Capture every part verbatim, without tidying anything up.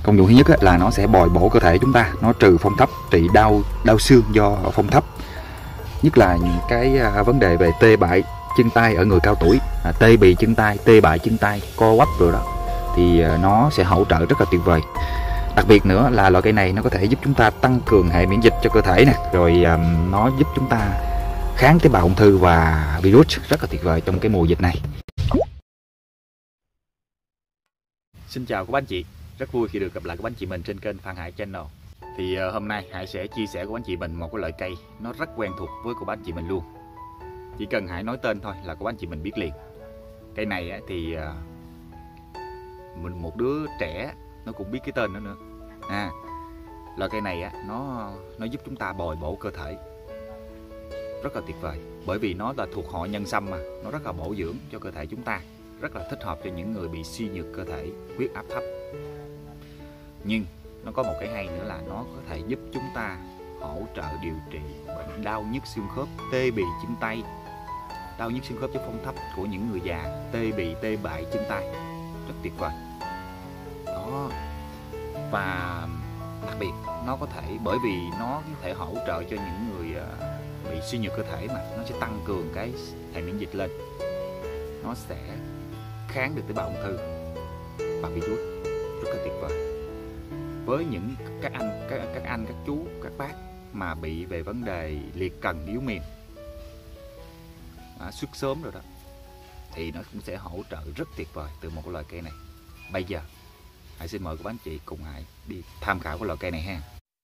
Công dụng thứ nhất là nó sẽ bồi bổ cơ thể chúng ta, nó trừ phong thấp, trị đau đau xương do phong thấp, nhất là những cái vấn đề về tê bại chân tay ở người cao tuổi, à, tê bì chân tay, tê bại chân tay, co quắp rồi đó, thì nó sẽ hỗ trợ rất là tuyệt vời. Đặc biệt nữa là loại cây này nó có thể giúp chúng ta tăng cường hệ miễn dịch cho cơ thể nè, rồi um, nó giúp chúng ta kháng tế bào ung thư và virus, rất là tuyệt vời trong cái mùa dịch này. Xin chào các anh chị, rất vui khi được gặp lại các anh chị mình trên kênh Phan Hải Channel. Thì uh, hôm nay Hải sẽ chia sẻ của anh chị mình một cái loại cây nó rất quen thuộc với của anh chị mình luôn. Chỉ cần Hải nói tên thôi là của anh chị mình biết liền. Cây này á, thì uh, mình một đứa trẻ nó cũng biết cái tên đó nữa. À, loại cây này á, nó nó giúp chúng ta bồi bổ cơ thể rất là tuyệt vời, bởi vì nó là thuộc họ nhân sâm mà, nó rất là bổ dưỡng cho cơ thể chúng ta, rất là thích hợp cho những người bị suy nhược cơ thể, huyết áp thấp. Nhưng nó có một cái hay nữa là nó có thể giúp chúng ta hỗ trợ điều trị bệnh đau nhức xương khớp, tê bì chân tay, đau nhức xương khớp cho phong thấp của những người già, tê bì tê bại chân tay, rất tuyệt vời. Đó. Và đặc biệt nó có thể, bởi vì nó có thể hỗ trợ cho những người bị suy nhược cơ thể mà, nó sẽ tăng cường cái hệ miễn dịch lên, nó sẽ kháng được tế bào ung thư và virus, rất là tuyệt vời. Với những các anh các, các anh các chú các bác mà bị về vấn đề liệt cần yếu mềm, à, xuất sớm rồi đó, thì nó cũng sẽ hỗ trợ rất tuyệt vời từ một loại cây này. Bây giờ Hải xin mời các anh chị cùng Hải đi tham khảo cái loại cây này ha.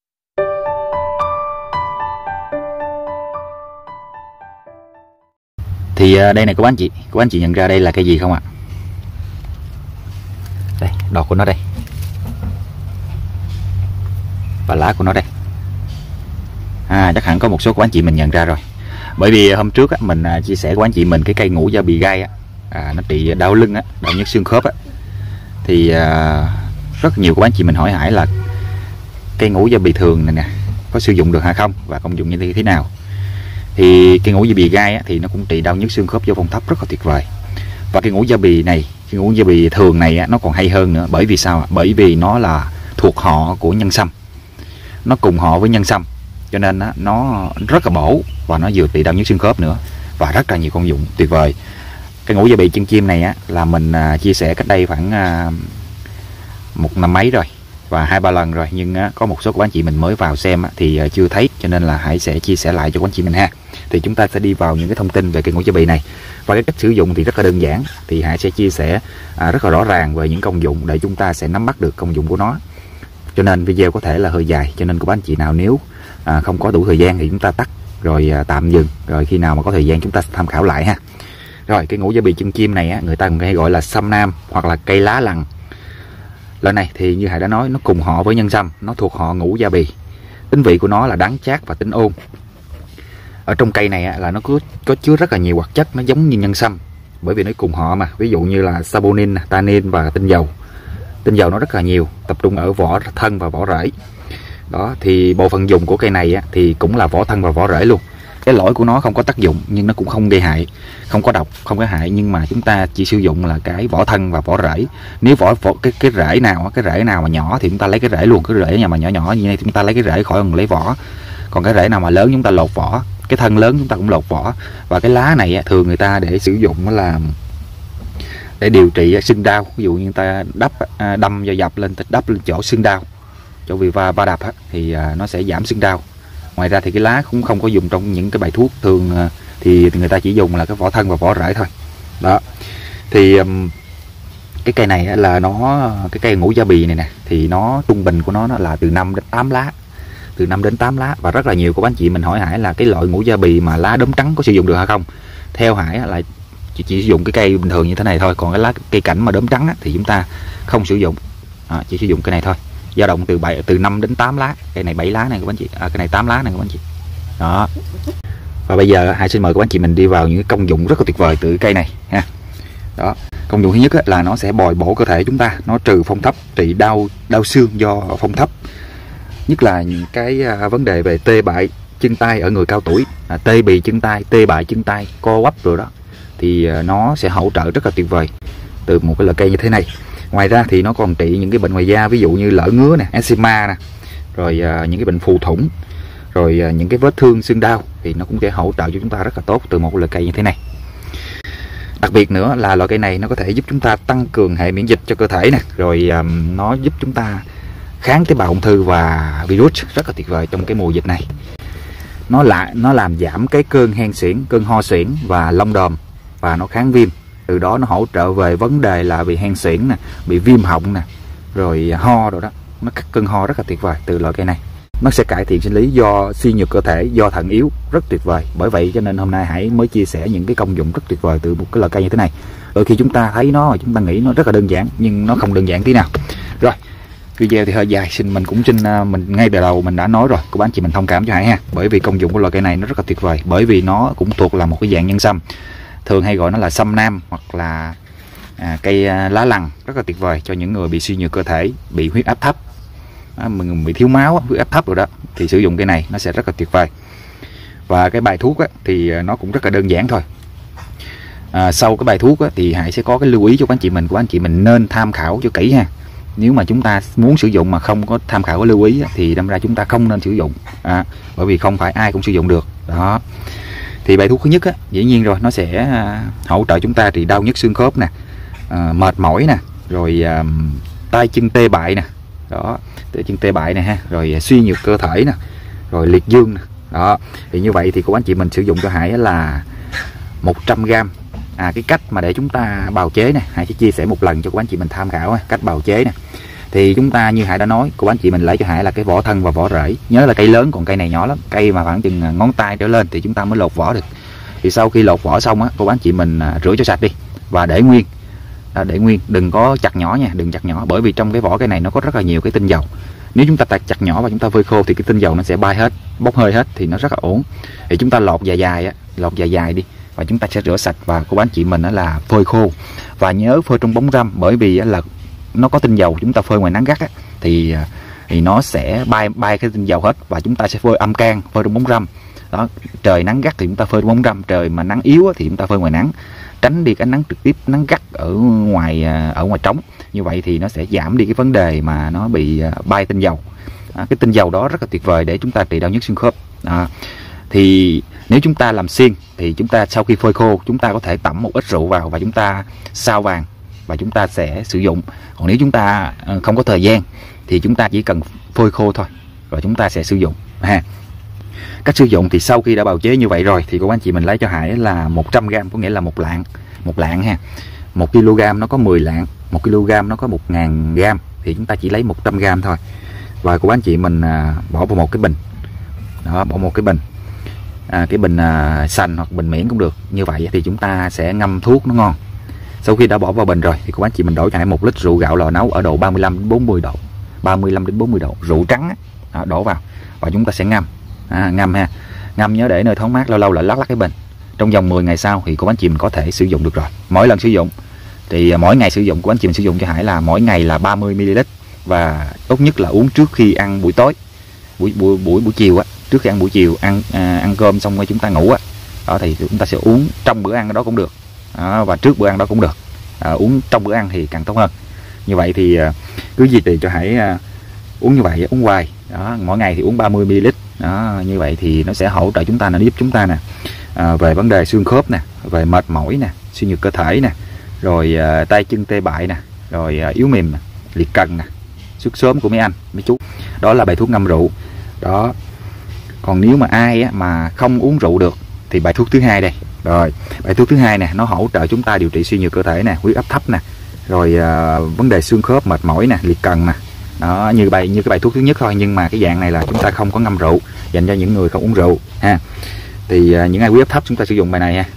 Thì đây này các anh chị, các anh chị nhận ra đây là cây gì không ạ? Đây, đọt của nó đây, và lá của nó đây. À, chắc hẳn có một số của anh chị mình nhận ra rồi, bởi vì hôm trước á, mình chia sẻ của anh chị mình cái cây ngũ da bì gai á, à, nó trị đau lưng á, đau nhức xương khớp á, thì à, rất nhiều của anh chị mình hỏi Hải là cây ngũ da bì thường này nè có sử dụng được hay không và công dụng như thế nào. Thì cây ngũ da bì gai á, thì nó cũng trị đau nhức xương khớp do phong thấp rất là tuyệt vời. Và cây ngũ da bì này, cây ngũ da bì thường này á, nó còn hay hơn nữa, bởi vì sao? Bởi vì nó là thuộc họ của nhân sâm, nó cùng họ với nhân sâm, cho nên á, nó rất là bổ và nó vừa trị đau nhức xương khớp nữa, và rất là nhiều công dụng tuyệt vời. Cây ngũ da bì chân chim này á, là mình à, chia sẻ cách đây khoảng à, một năm mấy rồi và hai ba lần rồi, nhưng á, có một số của anh chị mình mới vào xem á, thì à, chưa thấy, cho nên là Hải sẽ chia sẻ lại cho các anh chị mình ha. Thì chúng ta sẽ đi vào những cái thông tin về cây ngũ da bì này, và cái cách sử dụng thì rất là đơn giản. Thì Hải sẽ chia sẻ à, rất là rõ ràng về những công dụng để chúng ta sẽ nắm bắt được công dụng của nó. Cho nên video có thể là hơi dài, cho nên của anh chị nào nếu à, không có đủ thời gian thì chúng ta tắt rồi à, tạm dừng, rồi khi nào mà có thời gian chúng ta tham khảo lại ha. Rồi, cây ngũ da bì chân chim này á, người ta còn hay gọi là sâm nam hoặc là cây lá lằng. Loại này thì như Hải đã nói, nó cùng họ với nhân sâm, nó thuộc họ ngũ da bì. Tính vị của nó là đắng chát và tính ôn. Ở trong cây này á, là nó có, có chứa rất là nhiều hoạt chất, nó giống như nhân sâm, bởi vì nó cùng họ mà. Ví dụ như là saponin, tannin và tinh dầu. Tinh dầu nó rất là nhiều, tập trung ở vỏ thân và vỏ rễ. Đó, thì bộ phận dùng của cây này á, thì cũng là vỏ thân và vỏ rễ luôn. Cái lõi của nó không có tác dụng, nhưng nó cũng không gây hại, không có độc, không có hại, nhưng mà chúng ta chỉ sử dụng là cái vỏ thân và vỏ rễ. Nếu vỏ, vỏ cái cái rễ nào cái rễ nào mà nhỏ thì chúng ta lấy cái rễ luôn, cái rễ nhà mà nhỏ nhỏ như này chúng ta lấy cái rễ khỏi còn lấy vỏ. Còn cái rễ nào mà lớn chúng ta lột vỏ, cái thân lớn chúng ta cũng lột vỏ. Và cái lá này thường người ta để sử dụng là để điều trị sưng đau, ví dụ như người ta đắp đâm và dập lên, đắp lên chỗ sưng đau, chỗ vì va va đập thì nó sẽ giảm sưng đau. Ngoài ra thì cái lá cũng không có dùng trong những cái bài thuốc, thường thì người ta chỉ dùng là cái vỏ thân và vỏ rễ thôi. Đó, thì cái cây này là nó, cái cây ngũ da bì này nè, thì nó trung bình của nó là từ năm đến tám lá, từ năm đến tám lá. Và rất là nhiều của anh chị mình hỏi Hải là cái loại ngũ da bì mà lá đốm trắng có sử dụng được hay không. Theo Hải là chỉ, chỉ sử dụng cái cây bình thường như thế này thôi, còn cái lá cây cảnh mà đốm trắng thì chúng ta không sử dụng, à, chỉ sử dụng cái này thôi. Dao động từ bảy từ năm đến tám lá, cây này bảy lá này các anh chị, à, cái này tám lá này các anh chị. Đó. Và bây giờ Hải xin mời các anh chị mình đi vào những công dụng rất là tuyệt vời từ cây này ha. Đó, công dụng thứ nhất là nó sẽ bồi bổ cơ thể chúng ta, nó trừ phong thấp, trị đau đau xương do phong thấp, nhất là những cái vấn đề về tê bại chân tay ở người cao tuổi, à, tê bì chân tay, tê bại chân tay, co quắp rồi đó, thì nó sẽ hỗ trợ rất là tuyệt vời từ một cái loại cây như thế này. Ngoài ra thì nó còn trị những cái bệnh ngoài da, ví dụ như lở ngứa nè, eczema nè, rồi uh, những cái bệnh phù thủng, rồi uh, những cái vết thương xương đau, thì nó cũng sẽ hỗ trợ cho chúng ta rất là tốt từ một loại cây như thế này. Đặc biệt nữa là loại cây này nó có thể giúp chúng ta tăng cường hệ miễn dịch cho cơ thể nè, rồi um, nó giúp chúng ta kháng tế bào ung thư và virus, rất là tuyệt vời trong cái mùa dịch này. Nó lại nó làm giảm cái cơn hen suyễn, cơn ho suyễn và lông đờm, và nó kháng viêm. Từ đó nó hỗ trợ về vấn đề là bị hen suyễn nè, bị viêm họng nè, rồi ho rồi đó. Nó cắt cơn ho rất là tuyệt vời từ loại cây này. Nó sẽ cải thiện sinh lý do suy nhược cơ thể, do thận yếu, rất tuyệt vời. Bởi vậy cho nên hôm nay Hải mới chia sẻ những cái công dụng rất tuyệt vời từ một cái loại cây như thế này. Đôi khi chúng ta thấy nó, chúng ta nghĩ nó rất là đơn giản, nhưng nó không đơn giản tí nào. Rồi, video thì hơi dài, xin mình cũng xin mình ngay từ đầu mình đã nói rồi, cô bác anh chị mình thông cảm cho Hải ha. Bởi vì công dụng của loại cây này nó rất là tuyệt vời, bởi vì nó cũng thuộc là một cái dạng nhân sâm, thường hay gọi nó là sâm nam, hoặc là à, cây lá lằng, rất là tuyệt vời cho những người bị suy nhược cơ thể, bị huyết áp thấp, à, mình bị thiếu máu, huyết áp thấp rồi đó, thì sử dụng cây này nó sẽ rất là tuyệt vời. Và cái bài thuốc á, thì nó cũng rất là đơn giản thôi. À, sau cái bài thuốc á, thì Hải sẽ có cái lưu ý cho các anh chị mình, của anh chị mình nên tham khảo cho kỹ ha. Nếu mà chúng ta muốn sử dụng mà không có tham khảo cái lưu ý á, thì đâm ra chúng ta không nên sử dụng, à, bởi vì không phải ai cũng sử dụng được đó. Thì bài thuốc thứ nhất á, dĩ nhiên rồi, nó sẽ à, hỗ trợ chúng ta thì đau nhức xương khớp nè, à, mệt mỏi nè, rồi à, tay chân tê bại nè, đó, tay chân tê bại nè ha, rồi suy nhược cơ thể nè, rồi liệt dương nè, đó. Thì như vậy thì cô anh chị mình sử dụng cho Hải là một trăm gam. À, cái cách mà để chúng ta bào chế nè, Hải sẽ chia sẻ một lần cho cô anh chị mình tham khảo ha, cách bào chế nè. Thì chúng ta như Hải đã nói, cô anh chị mình lấy cho Hải là cái vỏ thân và vỏ rễ. Nhớ là cây lớn, còn cây này nhỏ lắm, cây mà khoảng chừng ngón tay trở lên thì chúng ta mới lột vỏ được. Thì sau khi lột vỏ xong á, cô anh chị mình rửa cho sạch đi và để nguyên. À, để nguyên, đừng có chặt nhỏ nha, đừng chặt nhỏ, bởi vì trong cái vỏ cây này nó có rất là nhiều cái tinh dầu. Nếu chúng ta chặt nhỏ và chúng ta phơi khô thì cái tinh dầu nó sẽ bay hết, bốc hơi hết, thì nó rất là ổn. Thì chúng ta lột dài dài á, lột dài dài đi, và chúng ta sẽ rửa sạch và cô anh chị mình đó là phơi khô. Và nhớ phơi trong bóng râm, bởi vì là nó có tinh dầu, chúng ta phơi ngoài nắng gắt á, thì thì nó sẽ bay bay cái tinh dầu hết, và chúng ta sẽ phơi âm can, phơi trong bóng râm. Đó, trời nắng gắt thì chúng ta phơi trong bóng râm, trời mà nắng yếu á, thì chúng ta phơi ngoài nắng, tránh đi cái nắng trực tiếp, nắng gắt ở ngoài ở ngoài trống. Như vậy thì nó sẽ giảm đi cái vấn đề mà nó bị bay tinh dầu. À, cái tinh dầu đó rất là tuyệt vời để chúng ta trị đau nhức xương khớp. À, thì nếu chúng ta làm xiên thì chúng ta sau khi phơi khô, chúng ta có thể tẩm một ít rượu vào và chúng ta sao vàng và chúng ta sẽ sử dụng. Còn nếu chúng ta không có thời gian thì chúng ta chỉ cần phơi khô thôi, rồi chúng ta sẽ sử dụng ha. Cách sử dụng thì sau khi đã bào chế như vậy rồi thì cô anh chị mình lấy cho Hải là một trăm gam, có nghĩa là một lạng, một lạng ha. Một ki lô gam nó có mười lạng, một ki lô gam nó có một nghìn gam, thì chúng ta chỉ lấy một trăm gam thôi. Và cô anh chị mình à, bỏ vào một cái bình. Đó, bỏ một cái bình. À, cái bình à, sành hoặc bình miễn cũng được. Như vậy thì chúng ta sẽ ngâm thuốc nó ngon. Sau khi đã bỏ vào bình rồi thì cô anh chị mình đổ cho Hải một lít rượu gạo lò nấu ở độ ba mươi lăm đến bốn mươi độ. ba mươi lăm đến bốn mươi độ, rượu trắng á, đổ vào và chúng ta sẽ ngâm. À, ngâm ha. Ngâm nhớ để nơi thoáng mát, lâu lâu lại lắc lắc cái bình. Trong vòng mười ngày sau thì cô anh chị mình có thể sử dụng được rồi. Mỗi lần sử dụng thì mỗi ngày sử dụng của anh chị mình sử dụng cho Hải là mỗi ngày là ba mươi mi li lít, và tốt nhất là uống trước khi ăn buổi tối, buổi buổi buổi buổi chiều á, trước khi ăn buổi chiều, ăn à, ăn cơm xong rồi chúng ta ngủ á, đó thì chúng ta sẽ uống trong bữa ăn đó cũng được, đó, và trước bữa ăn đó cũng được. À, uống trong bữa ăn thì càng tốt hơn. Như vậy thì à, cứ gì thì cho Hải à, uống như vậy, uống hoài đó, mỗi ngày thì uống ba mươi mi li lít đó. Như vậy thì nó sẽ hỗ trợ chúng ta, nó giúp chúng ta nè à, về vấn đề xương khớp nè, về mệt mỏi nè, suy nhược cơ thể nè, rồi à, tay chân tê bại nè, rồi à, yếu mềm nè, liệt cân nè, xuất sớm của mấy anh mấy chú. Đó là bài thuốc ngâm rượu đó. Còn nếu mà ai á, mà không uống rượu được thì bài thuốc thứ hai đây. Rồi bài thuốc thứ hai nè, nó hỗ trợ chúng ta điều trị suy nhược cơ thể nè, huyết áp thấp nè, rồi à, vấn đề xương khớp, mệt mỏi nè, liệt cân nè. Đó, như bài như cái bài thuốc thứ nhất thôi, nhưng mà cái dạng này là chúng ta không có ngâm rượu, dành cho những người không uống rượu ha. Thì à, những ai huyết áp thấp chúng ta sử dụng bài này ha.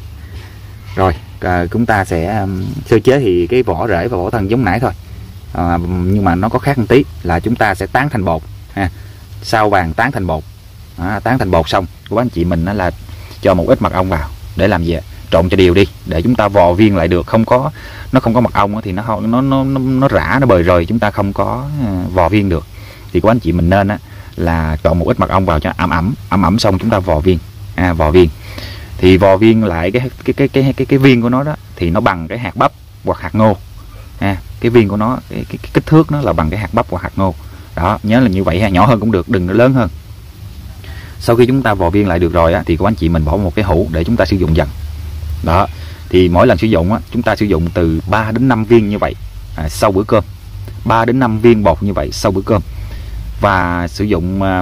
Rồi à, chúng ta sẽ um, sơ chế thì cái vỏ rễ và vỏ thân giống nãy thôi. À, nhưng mà nó có khác một tí là chúng ta sẽ tán thành bột ha. Sao vàng tán thành bột. À, tán thành bột xong của anh chị mình là cho một ít mật ong vào để làm gì? Trộn cho đều đi để chúng ta vò viên lại được. Không có nó không có mật ong thì nó nó nó nó, nó rã, nó bời rời, chúng ta không có uh, vò viên được. Thì của anh chị mình nên á, là chọn một ít mật ong vào cho ẩm ẩm ẩm ẩm xong chúng ta vò viên. À, vò viên thì vò viên lại cái cái cái cái cái cái, cái viên của nó đó thì nó bằng cái hạt bắp hoặc hạt ngô. ha. Cái viên của nó, cái, cái, cái kích thước nó là bằng cái hạt bắp hoặc hạt ngô. Đó, nhớ là như vậy ha, nhỏ hơn cũng được, đừng nó lớn hơn. Sau khi chúng ta vò viên lại được rồi á, thì cô anh chị mình bỏ một cái hũ để chúng ta sử dụng dần. Đó, thì mỗi lần sử dụng á, chúng ta sử dụng từ ba đến năm viên như vậy à, sau bữa cơm. ba đến năm viên bột như vậy sau bữa cơm. Và sử dụng à,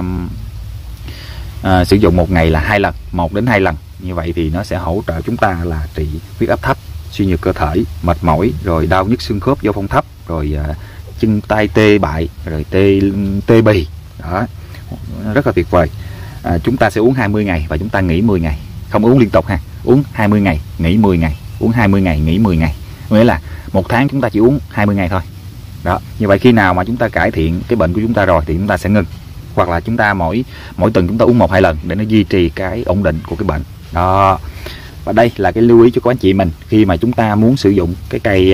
à, sử dụng một ngày là hai lần, một đến hai lần. Như vậy thì nó sẽ hỗ trợ chúng ta là trị huyết áp thấp, suy nhược cơ thể, mệt mỏi, rồi đau nhức xương khớp do phong thấp, rồi à, chân tay tê bại, rồi tê tê bì. Đó, rất là tuyệt vời. À, chúng ta sẽ uống hai mươi ngày và chúng ta nghỉ mười ngày, không uống liên tục ha. Uống hai mươi ngày, nghỉ mười ngày, uống hai mươi ngày, nghỉ mười ngày. Nghĩa là một tháng chúng ta chỉ uống hai mươi ngày thôi. Đó, như vậy khi nào mà chúng ta cải thiện cái bệnh của chúng ta rồi thì chúng ta sẽ ngừng. Hoặc là chúng ta mỗi mỗi tuần chúng ta uống một hai lần để nó duy trì cái ổn định của cái bệnh. Đó. Và đây là cái lưu ý cho các anh chị mình khi mà chúng ta muốn sử dụng cái cây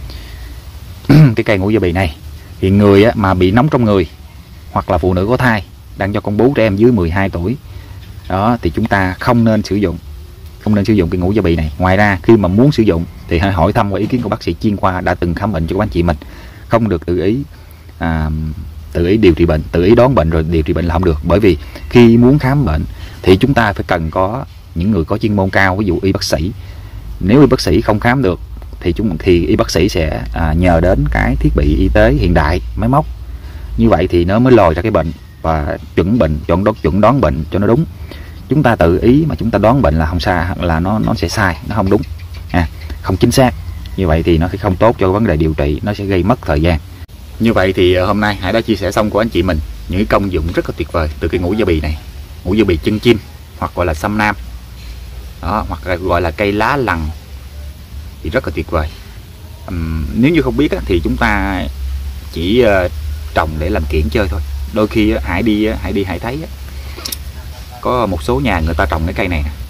cái cây ngũ da bì này. Thì người mà bị nóng trong người, hoặc là phụ nữ có thai đang cho con bú, trẻ em dưới mười hai tuổi, đó thì chúng ta không nên sử dụng không nên sử dụng cái ngũ da bì này. Ngoài ra khi mà muốn sử dụng thì hãy hỏi thăm qua ý kiến của bác sĩ chuyên khoa đã từng khám bệnh cho các anh chị mình. Không được tự ý à, tự ý điều trị bệnh, tự ý đoán bệnh rồi điều trị bệnh là không được. Bởi vì khi muốn khám bệnh thì chúng ta phải cần có những người có chuyên môn cao, ví dụ y bác sĩ. Nếu y bác sĩ không khám được thì chúng thì y bác sĩ sẽ à, nhờ đến cái thiết bị y tế hiện đại, máy móc. Như vậy thì nó mới lòi ra cái bệnh và chuẩn bệnh, chuẩn đoán chuẩn đoán bệnh cho nó đúng. Chúng ta tự ý mà chúng ta đoán bệnh là không sai, là nó nó sẽ sai, nó không đúng, à, không chính xác. Như vậy thì nó sẽ không tốt cho vấn đề điều trị, nó sẽ gây mất thời gian. Như vậy thì hôm nay Hải đã chia sẻ xong của anh chị mình những cái công dụng rất là tuyệt vời từ cái ngũ da bì này, ngũ da bì chân chim hoặc gọi là sâm nam, đó, hoặc là gọi là cây lá lằng thì rất là tuyệt vời. Uhm, nếu như không biết á, thì chúng ta chỉ uh, trồng để làm kiểng chơi thôi. Đôi khi á, Hải đi Hải đi Hải thấy á, có một số nhà người ta trồng cái cây này nè,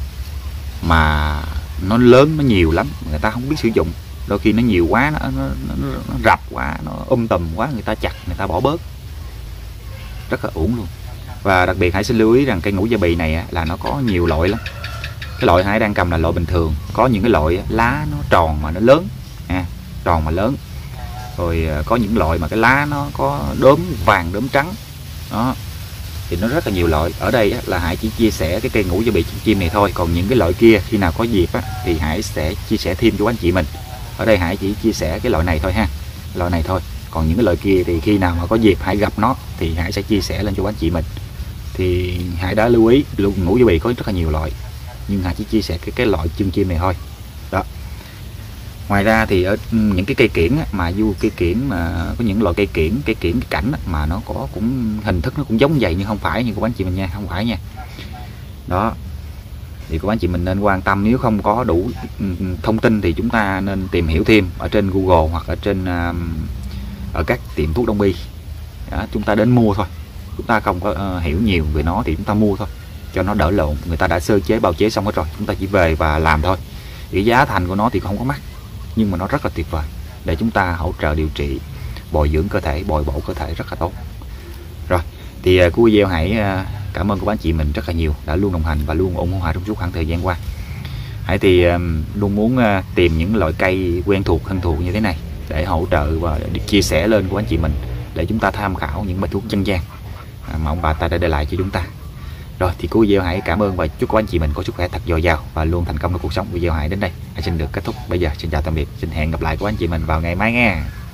mà nó lớn, nó nhiều lắm, người ta không biết sử dụng. Đôi khi nó nhiều quá, nó, nó, nó, nó rập quá, nó um tùm quá, người ta chặt, người ta bỏ bớt, rất là uổng luôn. Và đặc biệt Hải xin lưu ý rằng cây ngũ da bì này á, là nó có nhiều loại lắm. Cái loại Hải đang cầm là loại bình thường, có những cái loại lá nó tròn mà nó lớn, à, tròn mà lớn. Rồi có những loại mà cái lá nó có đốm vàng, đốm trắng, đó thì nó rất là nhiều loại. Ở đây á, là Hải chỉ chia sẻ cái cây ngũ da bì chân chim này thôi, còn những cái loại kia khi nào có dịp á, thì Hải sẽ chia sẻ thêm cho anh chị mình. Ở đây Hải chỉ chia sẻ cái loại này thôi ha, loại này thôi. Còn những cái loại kia thì khi nào mà có dịp Hải gặp nó thì Hải sẽ chia sẻ lên cho anh chị mình. Thì Hải đã lưu ý luôn, ngũ da bì có rất là nhiều loại, nhưng Hải chỉ chia sẻ cái cái loại chân chim này thôi. Đó. Ngoài ra thì ở những cái cây kiểng á, mà du cây kiểng mà có những loại cây kiểng, cây kiểng cái cảnh á, mà nó có cũng hình thức nó cũng giống vậy, nhưng không phải như của anh chị mình nha, không phải nha. Đó. Thì của anh chị mình nên quan tâm, nếu không có đủ thông tin thì chúng ta nên tìm hiểu thêm ở trên Google hoặc ở trên ở các tiệm thuốc đông y. Đó, chúng ta đến mua thôi. Chúng ta không có uh, hiểu nhiều về nó thì chúng ta mua thôi cho nó đỡ lộn. Người ta đã sơ chế bào chế xong hết rồi, chúng ta chỉ về và làm thôi. Cái giá thành của nó thì không có mắc, nhưng mà nó rất là tuyệt vời để chúng ta hỗ trợ điều trị, bồi dưỡng cơ thể, bồi bổ cơ thể rất là tốt. Rồi thì uh, của video hãy uh, cảm ơn các anh chị mình rất là nhiều đã luôn đồng hành và luôn ủng hộ Hải trong suốt khoảng thời gian qua. Hải thì uh, luôn muốn uh, tìm những loại cây quen thuộc, thân thuộc như thế này để hỗ trợ và để chia sẻ lên của anh chị mình, để chúng ta tham khảo những bài thuốc dân gian mà ông bà ta đã để lại cho chúng ta. Rồi thì cuối video Hải cảm ơn và chúc các anh chị mình có sức khỏe thật dồi dào và luôn thành công trong cuộc sống. Video Hải đến đây Hải xin được kết thúc. Bây giờ xin chào tạm biệt, xin hẹn gặp lại các anh chị mình vào ngày mai nghe.